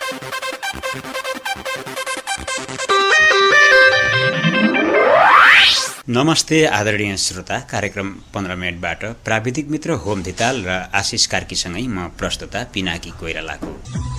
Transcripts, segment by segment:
नमस्ते आदरणीय श्रोता, कार्यक्रम 15 मिनटबाट प्राविधिक मित्र होम धिताल र आशिष कार्कीसँगै म प्रस्तुता पिनाकी कोइरालाको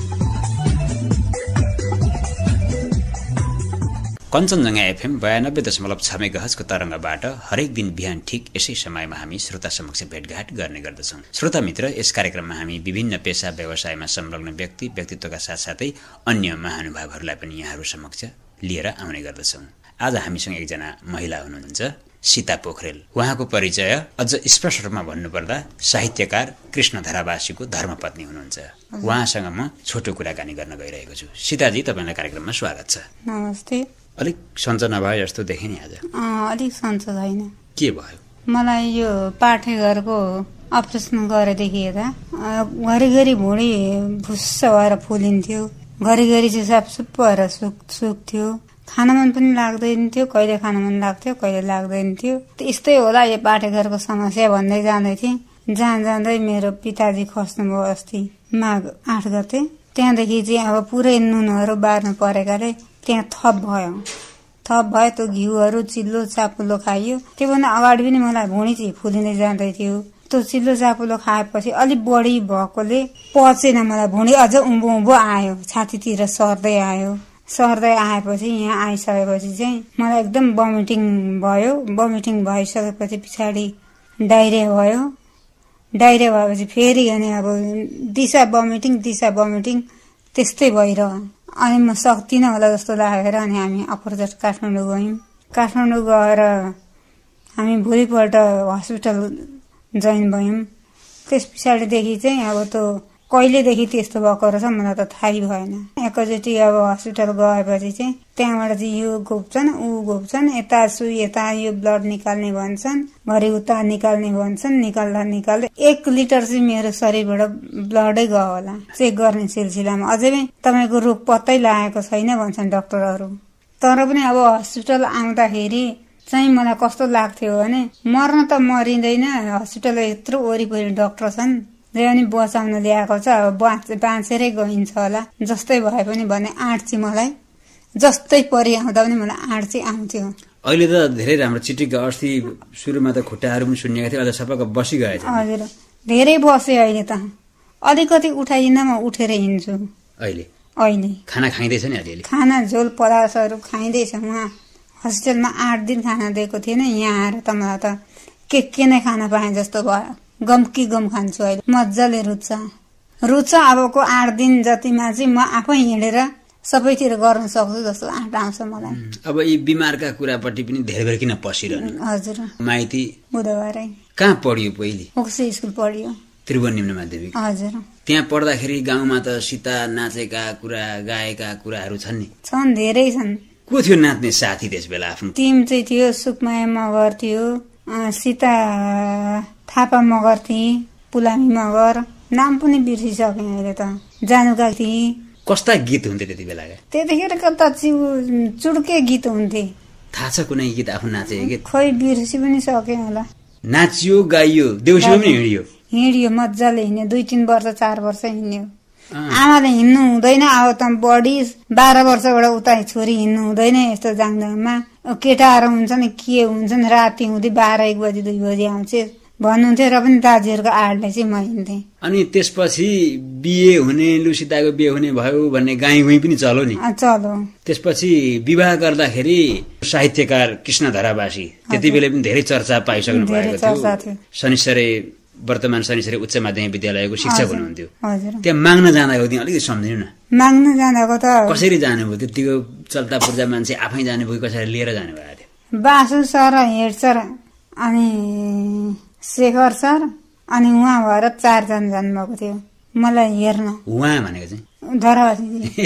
कञ्चनजङ्घा एफएम 92.6 मेगाहर्जको तरङ्गबाट हरेक दिन बिहान ठिक यसै समयमा हामी श्रोता समक्ष भेटघाट गर्ने गर्दछौँ। श्रोता मित्र, यस कार्यक्रममा हामी विभिन्न पेशा व्यवसायमा संलग्न व्यक्तित्वका साथसाथै अन्य महानुभावहरूलाई पनि यहाँहरू समक्ष लिएर आउने गर्दछौँ। आज हामीसँग एकजना महिला हुनुहुन्छ, सीता पोखरेल। उहाँको परिचय अझ स्पष्ट रूपमा भन्नुपर्दा साहित्यकार कृष्ण धरावासीको धर्मपत्नी हुनुहुन्छ। उहाँसँग म छोटो कुराकानी गर्न गइरहेको छु। सीताजी, तपाईँलाई कार्यक्रममा स्वागत छ। नमस्ते। अलिक सन्चो नभए जस्तो देखेँ नि आज। अलिक सन्चो छैन। के भयो? मलाई यो पाठेघरको अपरेसन गरेदेखि यता घरिघरि भुँडी भुस्स भएर फुलिन्थ्यो, घरिघरि चाहिँ सापसुप भएर सुक्थ्यो, खान मन पनि लाग्दैन थियो, कहिले खान मन लाग्थ्यो कहिले लाग्दैन थियो। यस्तै होला यो पाठेघरको समस्या भन्दै जाँदै थिएँ। जाँदै मेरो पिताजी खस्नुभयो अस्ति माघ 8 गते। त्यहाँदेखि चाहिँ अब पुरै नुनहरू बार्नु परेकाले त्यहाँ थप भयो। त्यो घिउहरू चिल्लो चापुलो खाइयो। त्योभन्दा अगाडि पनि मलाई भुँडी चाहिँ फुलिँदै जाँदै थियो। त्यो चिल्लो चापुलो खाएपछि अलिक बढी भएकोले पचेन मलाई, भुँडी अझ उँभो आयो, छातीतिर सर्दै आएपछि यहाँ आइसकेपछि चाहिँ मलाई एकदम भमिटिङ भयो। भमिटिङ भइसकेपछि पछाडि डाइरिया भयो। डाइरिया भएपछि फेरि अनि अब दिशा भमिटिङ त्यस्तै भइरह्यो। अनि म सक्दिनँ होला जस्तो लागेर अनि हामी अपरजट काठमाडौँ गयौँ। काठमाडौँ गएर हामी भोलिपल्ट हस्पिटल जोइन भयौँ। त्यस पछाडिदेखि चाहिँ अब त्यो कहिलेदेखि त्यस्तो भएको रहेछ मलाई त थाहै भएन। एकैचोटि अब हस्पिटल गएपछि चाहिँ त्यहाँबाट चाहिँ यो घोप्छन् ऊ घोप्छन्, यता सुई यता यो ब्लड निकाल्ने भन्छन्, घरि उता निकाल्ने भन्छन्। निकाल्दा 1 लिटर चाहिँ मेरो शरीरबाट ब्लडै गयो होला चेक गर्ने सिलसिलामा। अझै पनि तपाईँको रोग पत्तै लागेको छैन भन्छन् डाक्टरहरू। तर पनि अब हस्पिटल आउँदाखेरि चाहिँ मलाई कस्तो लाग्थ्यो भने मर्न त मरिँदैन, हस्पिटल यत्रो वरिपरि डाक्टर छन्, जे पनि बचाउन ल्याएको छ, अब बाँचेरै गइन्छ होला जस्तै भए पनि भने आँट चाहिँ मलाई जस्तै परि आउँदा पनि मलाई आँट चाहिँ आउँथ्यो। अहिले त धेरै राम्रो चिटिक्क। अस्ति सुरुमा त खुट्टाहरू पनि सुन्निएको थियो, अहिले सबैको बसिगएछ। हजुर, धेरै बसे। अहिले त अलिकति उठाइदिँदा म उठेर हिँड्छु। अहिले खाना खाइँदैछ नि? अलिअलि खाना झोल पदार्थहरू खाइँदैछ। उहाँ हस्पिटलमा 8 दिन खाना दिएको थिएन, यहाँ आएर त मलाई त के नै खाना पाएँ जस्तो भयो। गम खान्छु अहिले, मजाले रुच्छ। अबको 8 दिन जतिमा चाहिँ म आफै हिँडेर सबैतिर गर्न सक्छु जस्तो आँट आउँछ मलाई। अब यी बिमारका कुरापट्टि पनि धेरै बेर किन पसिरहनु? हजुर, माइती बुधबारै। कहाँ पढियो पहिले? ओक्सी स्कुल पढियो, त्रिभुवन निम्न माध्यमिक। हजुर। त्यहाँ पढ्दाखेरि गाउँमा त सीता नाचेका कुरा, गाएका कुराहरू छन् नि? छन्, धेरै छन्। को थियो नाच्ने साथी त्यस बेला? आफ्नो टिम चाहिँ थियो, सुकमाया मगर थियो, सीता थापा मगर थिए, पुलामी मगर, नाम पनि बिर्सिसकेँ अहिले त, जानुका थिए। कस्ता गीत हुन्थे त्यति बेला? त्यतिखेरको त चुड्के गीत हुन्थे। थाहा छ कुनै गीत आफू नाचेको गीत? खोइ बिर्सी पनि सकेँ होला। नाचियो, गाइयो, देउसीमा पनि हिँडियो मजाले हिँड्यो। 2-3 वर्ष 4 वर्ष हिँड्यो। आमाले हिँड्नु हुँदैन, अब त बढी 12 वर्षबाट उता छोरी हिँड्नु हुँदैन यस्तो जाङजाङमा। केटाहरू हुन्छन् के हुन्छन्, राति हुँदै 12-1 बजी 2 बजी आउँछ भन्नुहुन्थ्यो। र पनि दाजुहरूको आडले चाहिँ म हिँड्थेँ। अनि त्यसपछि बिहे हुने, लुसिताको बिहे हुने भयो भन्ने गाई पनि चलो नि? चलो। त्यसपछि विवाह गर्दाखेरि साहित्यकार कृष्ण धरावासी त्यति बेला पनि धेरै चर्चा पाइसक्नु भएको थियो। शनिश्चरी, वर्तमान शनिश्चरी उच्च माध्यमिक विद्यालयको शिक्षक हुनुहुन्थ्यो। त्यहाँ माग्न जाँदाको दिन अलिकति सम्झिनु न। माग्न जाँदाको त कसरी जानुभयो? त्यतिको चल्ता पूर्जा मान्छे आफै जानुभयो, कसरी लिएर जानुभएको थियो? बासु सर, हेड सर अनि शेखर सर अनि उहाँ भएर 4 जना जानुभएको थियो मलाई हेर्न। उहाँ भनेको चाहिँ धरावासी।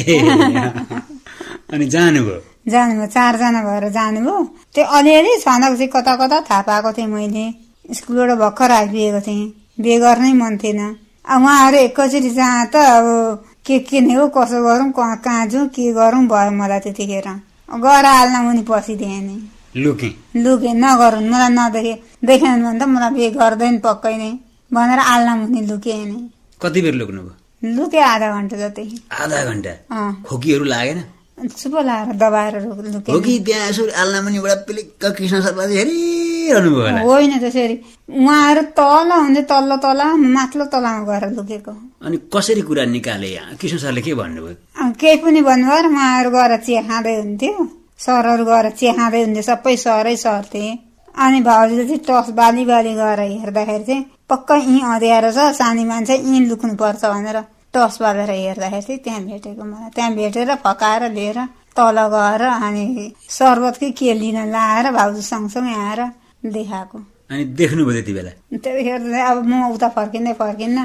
अनि जानुभयो 4 जना भएर जानुभयो। त्यो अलिअलि छनक चाहिँ कता कता थाहा पाएको थिएँ मैले। स्कुलबाट भर्खर आइपुगेको थिएँ, बिहे गर्नै मन थिएन। अब उहाँहरू एकैचोटि जहाँ त अब के नै हो, कसो गरौँ, कहाँ जाउँ, के गरौँ भयो मलाई त्यतिखेर। गएर हाल्न मुनि पसिदिएँ नि। लुके नगरून्, मलाई देखेन भने त मलाई बिहे गर्दैन पक्कै नै भनेर आल्ना मुनि लुकेँ नि। कति बेर लुक्नुभयो? लुके आधा घन्टा जति। आधा घन्टा? खोकीहरू लागेन? चुप लाएर दबाएर लुके। हो कि त्यहाँ यसो आल्नामुनिबाट पिलिक्क कृष्ण सरलाई हेरिरहनु भयो होला? होइन त्यसरी, उहाँहरू तल हुन्थ्यो, तल्लो माथिल्लो तलामा गएर लुकेको। अनि कसरी कुरा निकाले? कृष्ण सरले के भन्नुभयो? केही पनि भन्नुभयो र उहाँहरू गएर चिया खाँदै हुन्थ्यो, सरहरू गएर चिया खाँदै हुन्थ्यो, सबै सरै सर्थे। अनि भाउजूले चाहिँ टस बाली गएर हेर्दाखेरि चाहिँ पक्का यहीँ अँध्यारो छ, सानी मान्छे यहीँ लुक्नु पर्छ भनेर टस बालेर हेर्दाखेरि चाहिँ त्यहाँ भेटेको मलाई। त्यहाँ भेटेर फकाएर लिएर तल गएर अनि शरबत के लिन लाएर भाउजू सँगसँगै आएर देखाएको। अनि देख्नुभयो त्यति बेला? त्यतिखेर चाहिँ अब म उता फर्किन्न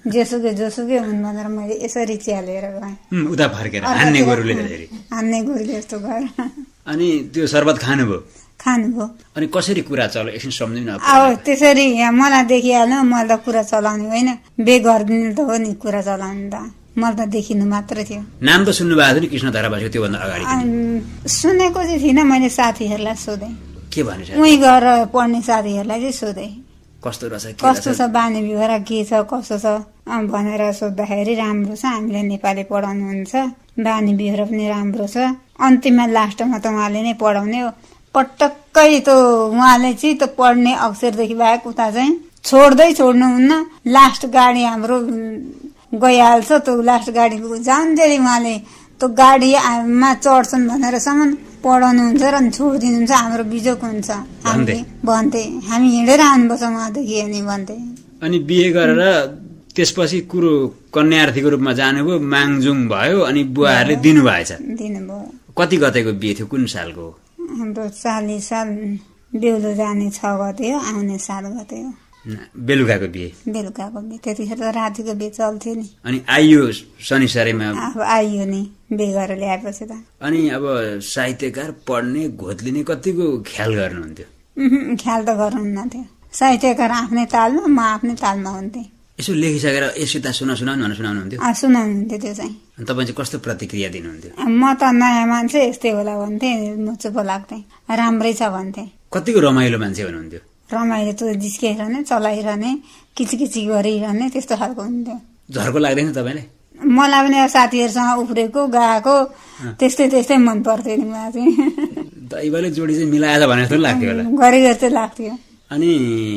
जोसुकै हुन् भनेर मैले यसरी चिया लिएर गएँ। उता फर्केर हान्ने गोरुले जस्तो गएर। अनि त्यो शरबत खानुभयो? खानुभयो। अनि कसरी कुरा चल्यो एकछिन सम्झिनु। अब त्यसरी मलाई देखिहाल्नु, मैले त कुरा चलाउने होइन, बे गरिदिनु त हो नि कुरा चलाउनु त, मैले त देखिनु मात्र थियो। नाम त सुन्नु भएको थियो नि कृष्ण धरावासको त्योभन्दा अगाडि? सुनेको चाहिँ थिइनँ, मैले साथीहरूलाई सोधेँ। के भने? उहीँ गएर पढ्ने साथीहरूलाई चाहिँ सोधेँ कस्तो रहेछ, कस्तो छ बानी व्यवहार, के छ कस्तो छ भनेर सोद्धाखेरि राम्रो छ, हामीलाई नेपाली पढाउनुहुन्छ, बानी व्यवहार पनि राम्रो छ, अन्तिममा लास्टमा त उहाँले नै पढाउने हो। पटक्कै त उहाँले चाहिँ त पढ्ने अक्षरदेखि बाहेक उता चाहिँ छोड्नुहुन्न। लास्ट गाडी हाम्रो गइहाल्छ, त्यो लास्ट गाडी जान्दै उहाँले त्यो गाडीमा चढ्छन् भनेरसम्म पढाउनुहुन्छ र छोडिदिनुहुन्छ, हाम्रो बिजोक हुन्छ हामीले भन्थे। हामी हिँडेर आउनुपर्छ उहाँदेखि अनि भन्थे। अनि बिहे गरेर त्यसपछि कुरो कन्यार्थीको रूपमा जानुभयो, माङजुङ भयो, अनि बुवाहरूले दिनुभएछ? दिनुभयो। कति गतेको बिहे थियो, कुन सालको? हाम्रो 40 साल बेहुलो जाने 6 गते हो, आउने 7 गते हो। बेलुकाको बिहे? बेलुकाको बिहे। त्यतिखेर त रातिको बिहे चल्थ्यो नि। अनि आइयो शनिसारेमा? अब आइयो नि बिहे गरेर ल्याएपछि त। अनि अब साहित्यकार पढ्ने घोत्लिने कतिको ख्याल गर्नुहुन्थ्यो? ख्याल त गर्नुहुन्न थियो। साहित्यकार आफ्नै तालमा, म आफ्नै तालमा हुन्थेँ। यसो लेखिसकेर यसो सुनाउनु सुनाउनुहुन्थ्यो? सुनाउनुहुन्थ्यो त्यो चाहिँ। तपाईँ चाहिँ कस्तो प्रतिक्रिया दिनुहुन्थ्यो? म त नयाँ मान्छे यस्तै होला भन्थेँ, म चुप लाग्थेँ, राम्रै छ भन्थेँ। कतिको रमाइलो मान्छे हुनुहुन्थ्यो? रमाइलो त जिस्किरहने, चलाइरहने, किचकिची गरिरहने, त्यस्तो खालको हुन्थ्यो। झर्को लाग्दैन तपाईँलाई? मलाई पनि अब साथीहरूसँग उफ्रेको गएको त्यस्तै मन पर्थ्यो नि मलाई चाहिँ। दैवले जोडी चाहिँ मिलाएर भने जस्तो लाग्थ्यो होला? गरी चाहिँ लाग्थ्यो। अनि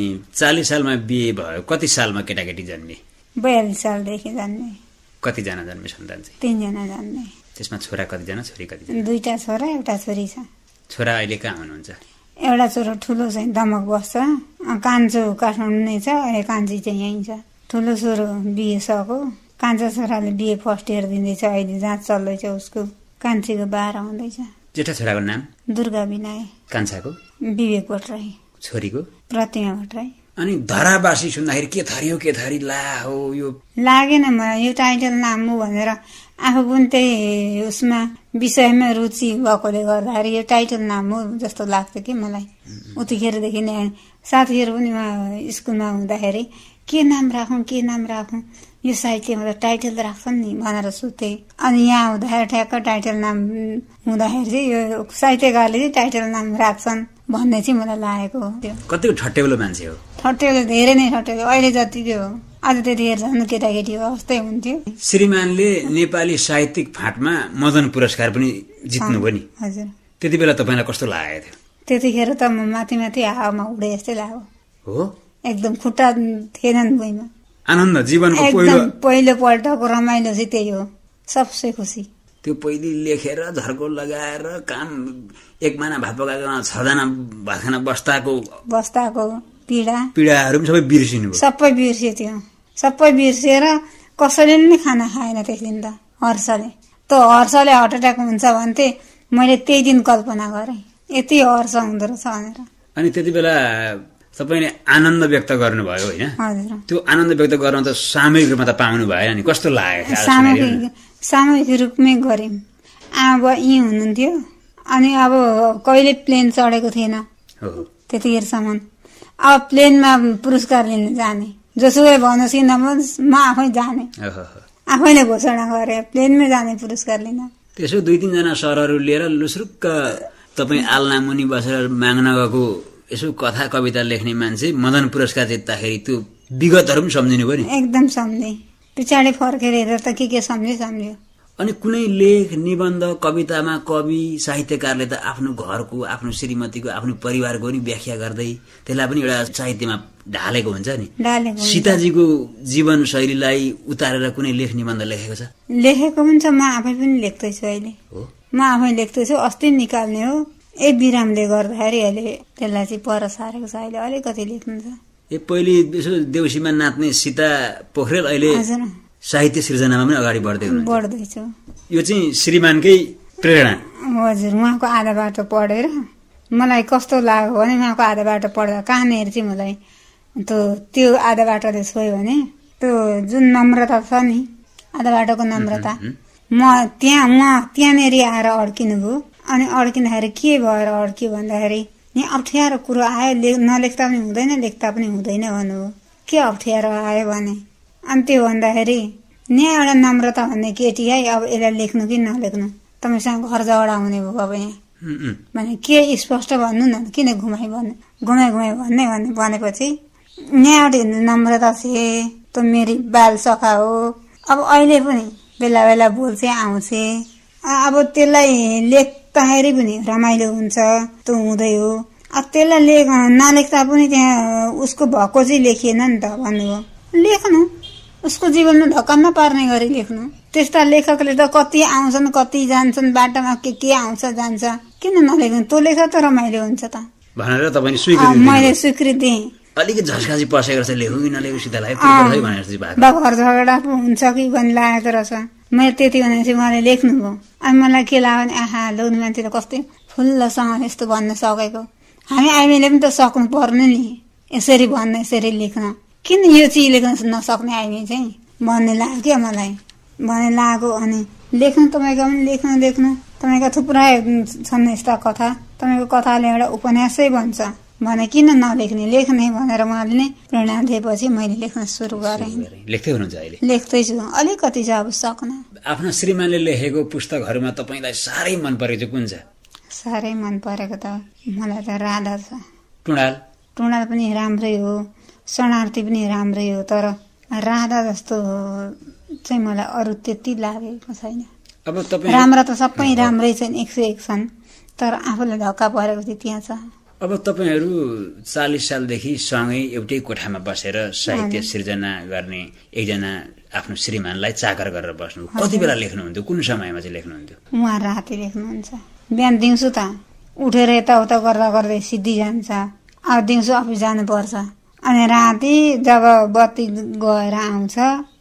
40 सालमा बिहे भयो, कति सालमा केटाकेटी जन्मे? 42 सालदेखि जन्मे। कतिजना जन्मे सन्तान चाहिँ? 3 जना जन्मे। त्यसमा छोरा कतिजना, छोरी कतिजना? 2टा छोरा 1टा छोरी छ। छोरा अहिले कहाँ हुनुहुन्छ? एउटा छोरो ठुलो चाहिँ दमक बस्छ, कान्छो काठमाडौँ नै छ, अहिले कान्छी चाहिँ यहीँ छ। ठुलो छोरो बिहे सको, कान्छा छोराले बिहे फर्स्ट इयर दिँदैछ, अहिले जाँच चल्दैछ उसको, कान्छीको 12 हुँदैछ। जेठा छोराको नाम? दुर्गा विनय। कान्छाको? विवेक भट्टराई। छोरीको? प्रतिमा भट्टराई। अनि धरावासी सुन्दाखेरि के थरी ला हो यो लागेन मलाई, यो टाइटल नाम हो भनेर आफू पनि त्यही उसमा विषयमा रुचि भएकोले गर्दाखेरि यो टाइटल नाम हो जस्तो लाग्थ्यो कि मलाई। उतिखेरदेखि नै साथीहरू पनि स्कुलमा हुँदाखेरि के नाम राखौँ, यो साहित्यमा त टाइटल राख्छन् नि भनेर सोध्थे। अनि यहाँ हुँदाखेरि ठ्याक्क टाइटल नाम हुँदाखेरि चाहिँ यो साहित्यकारले चाहिँ टाइटल नाम राख्छन् भन्ने चाहिँ मलाई लागेको हो। कतिको ठट्टेउलो मान्छे हो? ठट्टेउलो धेरै नै ठट्टेउलो, अहिले जतिकै हो, अझ त्यतिखेर झन् केटाकेटी अवस्थै हुन्थ्यो। श्रीमानले नेपाली साहित्यिक फाँटमा मदन पुरस्कार पनि जित्नुभयो नि? हजुर। त्यति बेला तपाईँलाई कस्तो लागेको थियो? त्यतिखेर त म माथि हावामा उडे जस्तै लाग्यो। हो? एकदम खुट्टा थिएनन् भुइँमा। आनन्द, जीवनको पहिलोपल्टको रमाइलो चाहिँ त्यही हो, सबसे खुसी। त्यो पहिले लेखेर झर्को लगाएर काम एक महिना भात पकाएको 6 जना भात खाना बस्ताको पीडाहरू पनि सबै बिर्सिनु? सबै बिर्सियो त्यो, सबै बिर्सिएर कसैले नै खाना खाएन त्यस दिन त। हर्षले हार्ट एट्याक हुन्छ भन्थे, मैले त्यही दिन कल्पना गरेँ यति हर्ष हुँदो रहेछ भनेर। अनि त्यति बेला तपाईँले आनन्द व्यक्त गर्नुभयो होइन? हजुर। त्यो आनन्द व्यक्त गर्न त सामूहिक रूपमा त पाउनु भएन नि, कस्तो लाग्यो? सामूहिक रूपमै गरेँ। आमा यहीँ हुनुहुन्थ्यो, अनि अब कहिले प्लेन चढेको थिएन त्यतिखेरसम्म। अब प्लेनमा पुरस्कार लिन जाने, जोसुकै भन्नुहोस् कि नभन्नुहोस्, म आफै जाने, आफैले घोषणा गरे प्लेनमै जाने पुरस्कार लिन। त्यसो 2-3 जना सरहरू लिएर लुसुक्क तपाईँ आल्नामुनि बसेर माग्न गएको यसो कथा कविता लेख्ने मान्छे मदन पुरस्कार जित्दाखेरि त्यो विगतहरू पनि सम्झिनु भयो नि? एकदम सम्झे। पछाडि फर्केर हेरेर त के सम्झ्यो। अनि कुनै लेख निबन्ध कवितामा कवि साहित्यकारले त आफ्नो घरको आफ्नो श्रीमतीको आफ्नो परिवारको नि व्याख्या गर्दै त्यसलाई पनि एउटा साहित्यमा ढालेको हुन्छ नि। सीताजीको जीवन शैलीलाई उतारेर कुनै लेख निबन्ध लेखेको छ? लेखेको पनि छ, म आफै पनि लेख्दैछु अहिले। म आफै लेख्दैछु, अस्ति निकाल्ने हो। बिरामले गर्दाखेरि अहिले त्यसलाई चाहिँ पर सारेको छ, अहिले अलिकति लेख्नु छ। पहिले यसो देउसीमा नाच्ने सीता पोखरेल अहिले साहित्य सृजनामा पनि अगाडि बढ्दैछु। यो चाहिँ श्रीमानकै प्रेरणा? हजुर, उहाँको आधा बाटो पढेर मलाई कस्तो लाग्यो भने उहाँको आधा बाटो पढ्दा कहाँनिर चाहिँ मलाई त्यो आधा बाटोले छोयो भने त्यो जुन नम्रता छ नि, आधा बाटोको नम्रता, म त्यहाँनिर आएर अड्किनु भयो। अनि अड्किँदाखेरि के भएर अड्क्यो भन्दाखेरि यहाँ अप्ठ्यारो कुरो आयो, नलेख्दा पनि हुँदैन, लेख्दा पनि हुँदैन भन्नुभयो। के अप्ठ्यारो आयो भने अनि त्यो भन्दाखेरि यहाँ एउटा नम्रता भन्ने केटी है, अब यसलाई लेख्नु कि नलेख्नु, तपाईँसँग घर झगडा हुने भयो अब यहाँ भने के स्पष्ट भन्नु न, किन घुमाइ भनेपछि यहाँ एउटा नम्रता छ, त मेरी बाल सखा हो। अब अहिले पनि बेला बेला बोल्छे आउँछे, अब त्यसलाई लेख्दाखेरि पनि रमाइलो हुन्छ, त हुँदै हो। अब त्यसलाई नलेख्दा पनि त्यहाँ उसको भएको चाहिँ लेखिएन नि त भन्नुभयो। लेख्नु, उसको जीवनमा ढक्का नपार्ने गरी लेख्नु। त्यस्ता लेखकले त कति आउँछन् कति जान्छन्, बाटोमा के आउँछ जान्छ, किन नलेख्नु? त्यो लेख त रमाइलो हुन्छ त भनेर तपाईले स्वीकृति दिनु? मैले स्वीकृति दिएँ। अलिकति झस्कासी पसेको रहेछ, लेखु कि नलेखु सीतालाई घर झगडा हुन्छ कि भन्ने लागेको रहेछ। मैले त्यति भनेपछि उहाँले लेख्नु भयो। अनि मलाई के लाग्यो भने आहा लोग्ने मान्छे त कस्तै फुल्लसँग यस्तो भन्न सकेको, हामी आइमीले पनि त सक्नु पर्ने नि, यसरी भन्न यसरी लेख्न, किन यो चिज लेख्न नसक्ने आइमी चाहिँ भन्ने लाग्यो क्या मलाई, भन्ने लाग्यो। अनि लेख्नु, तपाईँको पनि लेख्नु, तपाईँको थुप्रै छन् यस्ता कथा, तपाईँको कथाले एउटा उपन्यासै भन्छ भने किन नलेख्ने, लेख्ने भनेर उहाँले नै प्रेरणा दिएपछि मैले लेख्न सुरु गरेँ। लेख्दै हुनुहुन्छ अहिले? लेख्दैछु, अलिकति चाहिँ अब सक्न। आफ्नो श्रीमानले लेखेको पुस्तकहरूमा तपाईँलाई साह्रै मन परेको चाहिँ कुन छ? साह्रै मन परेको त मलाई त राधा छ। टुँडाल पनि राम्रै हो, शरणार्थी पनि राम्रै हो, तर राधा जस्तो चाहिँ मलाई अरू त्यति लागेको छैन। अब तपाईँ राम्रा त सबै राम्रै छन्, 101 छन्, तर आफूलाई धक्का परेको चाहिँ त्यहाँ छ। अब तपाईँहरू 40 सालदेखि सँगै एउटै कोठामा बसेर साहित्य सृजना गर्ने एकजना आफ्नो श्रीमानलाई चाकर गरेर बस्नु, कति बेला लेख्नुहुन्थ्यो, कुन समयमा चाहिँ लेख्नुहुन्थ्यो? उहाँ राति लेख्नुहुन्छ। बिहान दिउँसो त उठेर यताउता गर्दा गर्दै सिद्धि जान्छ, अब दिउँसो अफिस जानुपर्छ। अनि राति जब बत्ती गएर आउँछ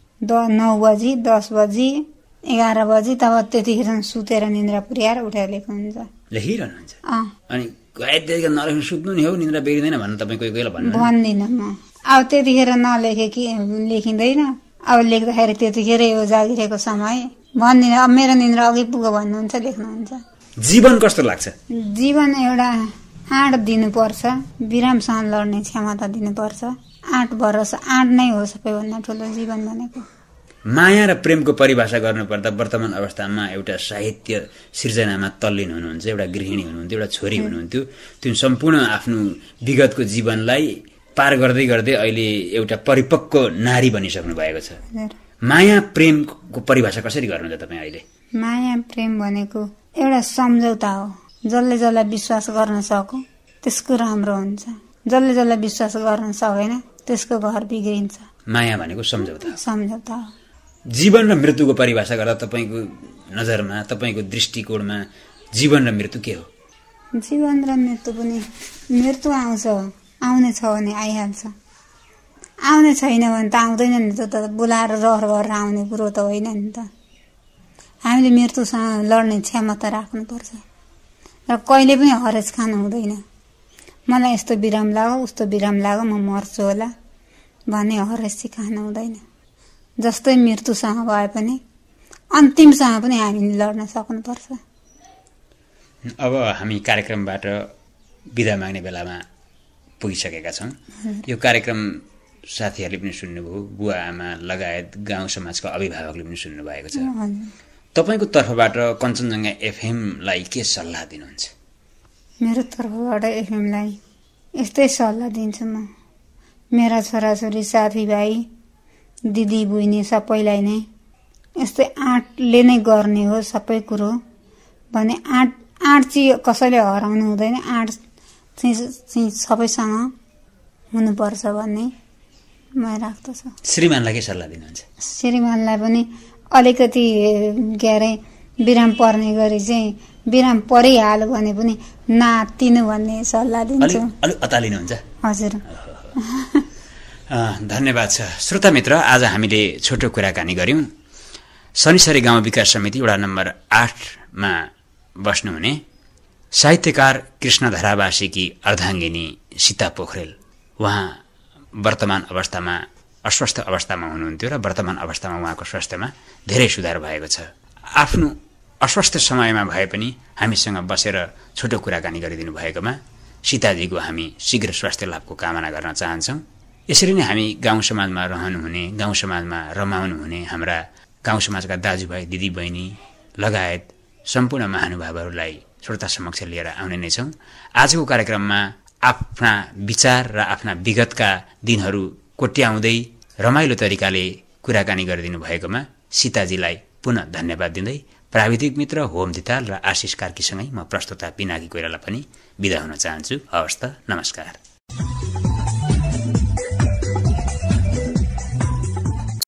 9 बजी 10 बजी 11 बजी, तब त्यतिखेर सुतेर निन्द्रा पुर्याएर उठेर लेख्नुहुन्छ। लेखिरहनुहुन्छ? अनि गएदेखि नलेख्नु सुत्नु नि हो, निन्द्रा बेरिँदैन भन्नु तपाईँ कोही कोहीलाई भन्दिनँ म। अब त्यतिखेर नलेखे कि लेखिँदैन, अब लेख्दाखेरि त्यतिखेर हो जागिरहेको समय भन्दिनँ। अब मेरो निन्द्रा अघि पुग्यो भन्नुहुन्छ, लेख्नुहुन्छ। जीवन कस्तो लाग्छ? जीवन एउटा आँट दिनुपर्छ, बिरामसँग लड्ने क्षमता दिनुपर्छ। 8 वर्ष 8 नै हो सबैभन्दा ठुलो जीवन भनेको। माया र प्रेमको परिभाषा गर्नुपर्दा वर्तमान अवस्थामा एउटा साहित्य सृजनामा तल्लीन हुनुहुन्छ, एउटा गृहिणी हुनुहुन्थ्यो, एउटा छोरी हुनुहुन्थ्यो, त्यो सम्पूर्ण आफ्नो विगतको जीवनलाई पार गर्दै गर्दै अहिले एउटा परिपक्व नारी बनिसक्नु भएको छ। माया प्रेमको परिभाषा कसरी गर्नुहुन्छ तपाईँ अहिले? माया प्रेम भनेको एउटा सम्झौता हो, जसले विश्वास गर्न सक्यो त्यसको राम्रो हुन्छ, जसले विश्वास गर्न सकेन त्यसको घर बिग्रिन्छ। माया भनेको सम्झौता हो। जीवन र मृत्युको परिभाषा गर्दा तपाईँको नजरमा, तपाईँको दृष्टिकोणमा जीवन र मृत्यु के हो? जीवन र मृत्यु पनि, मृत्यु आउँछ, आउने छ भने आइहाल्छ, आउने छैन भने त आउँदैन नि त, बोलाएर रहर गरेर आउने कुरो त होइन नि त। हामीले मृत्युसँग लड्ने क्षमता राख्नुपर्छ र कहिले पनि हरेस खानु हुँदैन। मलाई यस्तो बिराम लाग्यो, उस्तो बिराम लाग्यो, म मर्छु होला भन्ने हरेस चाहिँ खानु हुँदैन। जस्तै मृत्युसँग भए पनि अन्तिमसँग पनि हामीले लड्न सक्नुपर्छ। अब हामी कार्यक्रमबाट बिदा माग्ने बेलामा पुगिसकेका छौँ। यो कार्यक्रम साथीहरूले पनि सुन्नुभयो, बुवा आमा लगायत गाउँ समाजका अभिभावकले पनि सुन्नुभएको छ। तपाईँको तर्फबाट कञ्चनजङ्घा एफएमलाई के सल्लाह दिनुहुन्छ? मेरो तर्फबाट एफएमलाई यस्तै सल्लाह दिन्छु म। मेरा छोराछोरी साथीभाइ दिदी बहिनी सबैलाई नै यस्तै आँटले नै गर्ने हो सबै कुरो भने आँट चाहिँ कसैले हराउनु हुँदैन, आँट चाहिँ सबैसँग हुनुपर्छ भन्ने मलाई राख्दछ। श्रीमानलाई के सल्लाह दिनुहुन्छ? श्रीमानलाई पनि अलिकति ग्यारै बिराम पर्ने गरी चाहिँ बिराम परिहाल्यो भने पनि नातिनु भन्ने सल्लाह दिन्छु। अलि अतालिनुहुन्छ? हजुर। धन्यवाद छ। श्रोता मित्र, आज हामीले छोटो कुराकानी गर्यौं शनिसरी गाउँ विकास समिति वडा नम्बर 8मा बस्नुहुने साहित्यकार कृष्णधरावासीकी अर्धाङ्गिनी सीता पोखरेल। उहाँ वर्तमान अवस्थामा अस्वस्थ अवस्थामा हुनुहुन्थ्यो र वर्तमान अवस्थामा उहाँको स्वास्थ्यमा धेरै सुधार भएको छ। आफ्नो अस्वस्थ समयमा भए पनि हामीसँग बसेर छोटो कुराकानी गरिदिनु भएकोमा सीताजीको हामी शीघ्र स्वास्थ्य लाभको कामना गर्न चाहन्छौँ। यसरी नै हामी गाउँ समाजमा रहनुहुने, गाउँ समाजमा रमाउनुहुने हाम्रा गाउँ समाजका दाजुभाइ दिदीबहिनी लगायत सम्पूर्ण महानुभावहरूलाई श्रोता समक्ष लिएर आउने नै छौँ। आजको कार्यक्रममा आफ्ना विचार र आफ्ना विगतका दिनहरू कोट्याउँदै रमाइलो तरिकाले कुराकानी गरिदिनु भएकोमा सीताजीलाई पुनः धन्यवाद दिँदै प्राविधिक मित्र होम धिताल र आशिष कार्कीसँगै म प्रस्तुता पिनाकी कोइराला पनि बिदा हुन चाहन्छु। हवस् त, नमस्कार।